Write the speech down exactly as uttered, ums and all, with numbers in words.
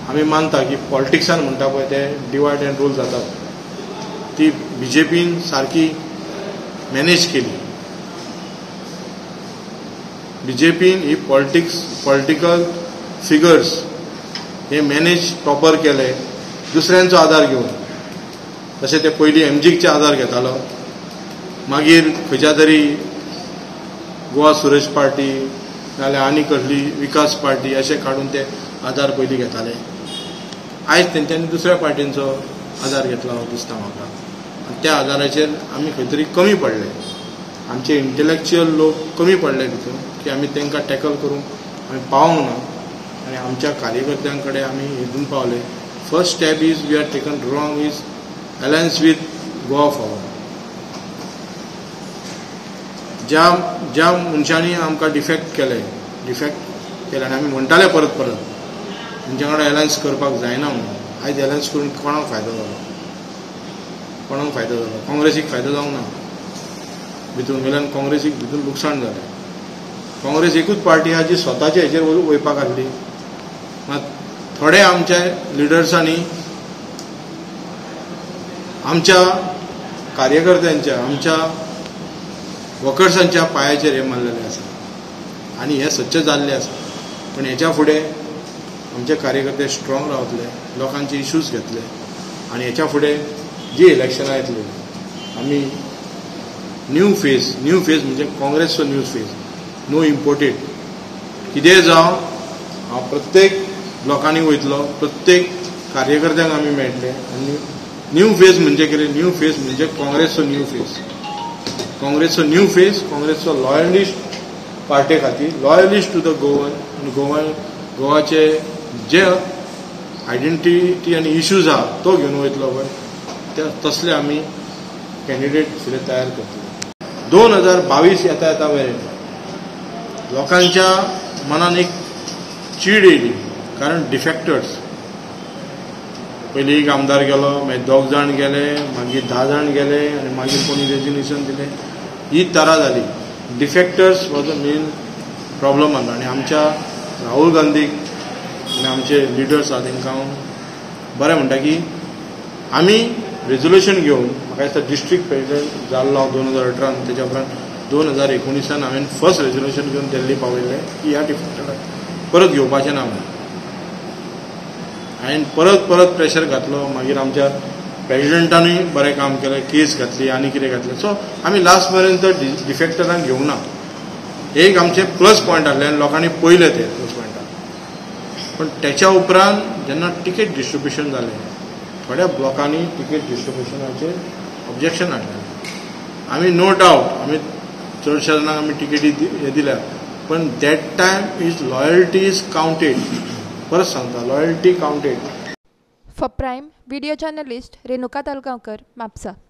आमी मानता की पॉलिटिक्सान म्हणटा पळय ते डिवायड एंड रूल जाता ती बीजेपीन सारकी मॅनेज केली. बीजेपीन ही पॉलिटिक्स पॉलिटिकल फिगर्स हे मॅनेज प्रॉपर केले दुसऱ्यांचो आधार घेवन. तशें ते पयलीं एमजीकचे आधार घेतालो, मागीर खंयच्या तरी गोवा सुरेश पार्टी नाल्यार आनी कसली विकास पार्टी अशें काडून ते आधार पयलीं घेताले. आयज तेंच्यांनी दुसऱ्या पार्टींचो आधार घेतलो दिसता म्हाका. आनी त्या आधाराचेर आमी खंय तरी कमी पडले, आमचे इंटेलॅक्च्युअल लोक कमी पडले तितून की आमी तांकां टॅकल करूंक आमी पावूंक ना. आनी आमच्या कार्यकर्त्यां कडेन आमी हितून पावले. First step is we are taken wrong is alliance with Goa forward. ज्या ज्या मनशांनी आमकां डिफेक्ट केले डिफेक्ट केले आनी आमी म्हणटाले परत परत तेंच्या कडेन अलायन्स करपाक जायना म्हणून, आयज अलायन्स करून कोणाक फायदो जालो? कोणाक फायदो जालो? काँग्रेसीक फायदो जावंक ना. भितून गेल्यान काँग्रेसीक भितून लुकसाण जालें. काँग्रेस एकूच पार्टी आहा जी स्वताच्या हेचेर वयपाक आसली. मात थोडे आमच्या लिडर्सांनी आमच्या कार्यकर्त्यांच्या आमच्या वर्कर्सांच्या पांयाचेर हे मारलेले आसा आनी हे सच्च जाल्ले आसा. पण हेच्या फुडें आमचे कार्यकर्ते स्ट्रॉंग रावतले, लोकांचे इश्यूज घेतले आनी हेच्या फुडें जी इलेक्शनां येतली आमी न्यू फेज न्यू फेज म्हणजे काँग्रेसचो न्यू फेज, नो इम्पोर्टेड. कितेंय जावं हांव प्रत्येक ब्लॉकांनी वयतलो, प्रत्येक कार्यकर्त्यांक आमी मेळटले आनी न्यू फेज म्हणजे कितें? न्यू फेज म्हणजे काँग्रेसचो न्यू फेज. काँग्रेसचो न्यू फेज, काँग्रेसचो लॉयलिस्ट पार्टे खातीर, लॉयलिस्ट टू द गोवन आनी गोवन गोवाचे जे आयडेंटिटी आनी इश्यूज आहा तो घेवन वयतलो पळय ते तसले आमी कॅन्डिडेट फुडें तयार करतले. दोन हजार बावीस येता येता मेरेन लोकांच्या मनान एक चीड येयली, कारण डिफेक्टर्स पयलीं एक आमदार गेलो, मागीर दोग जाण गेले, मागीर धा जाण गेले आनी मागीर कोणी रेजिग्नेशन दिलें. ही तरा जाली. Defectors was the main problem आसलो आनी आमच्या राहुल गांधीक आनी आमचे लिडर्स आहा तांकां हांव बरें म्हणटा की आमी रेजोल्युशन घेवन, म्हाका दिसता डिस्ट्रिक्ट प्रेसिडेंट जाल्लो हांव दोन हजार अठरान, तेच्या उपरांत दोन हजार एकोणिसान हांवें फर्स्ट रेजोल्युशन घेवन दिल्ली पावयल्लें की ह्या डिफेक्टराक परत घेवपाचें ना म्हणून. हांवें परत परत प्रेशर घातलो, मागीर आमच्या प्रेसिडेंटानूय बरें काम केलें, केस घातली आनी कितें घातलें. सो आमी लास्ट पर्यंत डिफेक्टरांक घेवंक ना. एक आमचे प्लस पॉयंट आसले आनी लोकांनी पयले ते प्लस पॉयंटाक. पण तेच्या उपरांत जेन्ना टिकेट डिस्ट्रिब्युशन जालें थोड्या ब्लॉकांनी टिकेट डिस्ट्रिब्युशनाचेर ऑब्जेक्शन हाडलें. आमी नो डावट आमी चडशा जाणांक आमी टिकेटी हे दिल्या, पण that time is loyalty is counted. परत सांगता, loyalty counted. For prime video journalist Renuka Talgaonkar, Mapusa.